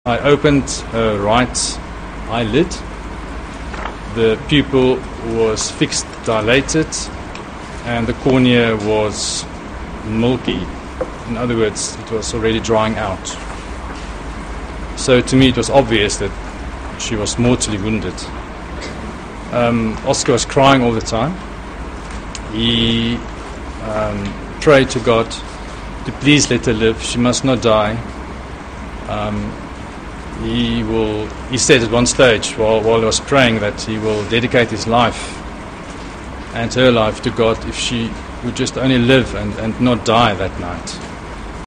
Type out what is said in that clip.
I opened her right eyelid. The pupil was fixed, dilated, and the cornea was milky. In other words, it was already drying out. So to me it was obvious that she was mortally wounded. Oscar was crying all the time. He prayed to God to please let her live. She must not die. He said at one stage while he was praying that he will dedicate his life and her life to God if she would just only live and not die that night.